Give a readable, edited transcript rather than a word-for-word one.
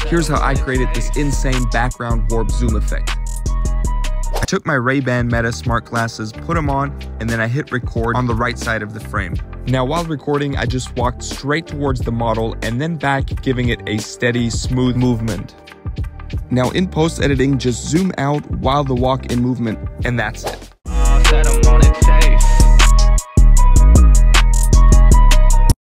Here's how I created this insane background warp zoom effect. I took my Ray-Ban Meta smart glasses, put them on, and then I hit record on the right side of the frame. Now while recording, I just walked straight towards the model and then back, giving it a steady, smooth movement. Now in post-editing, just zoom out while the walk in movement, and that's it.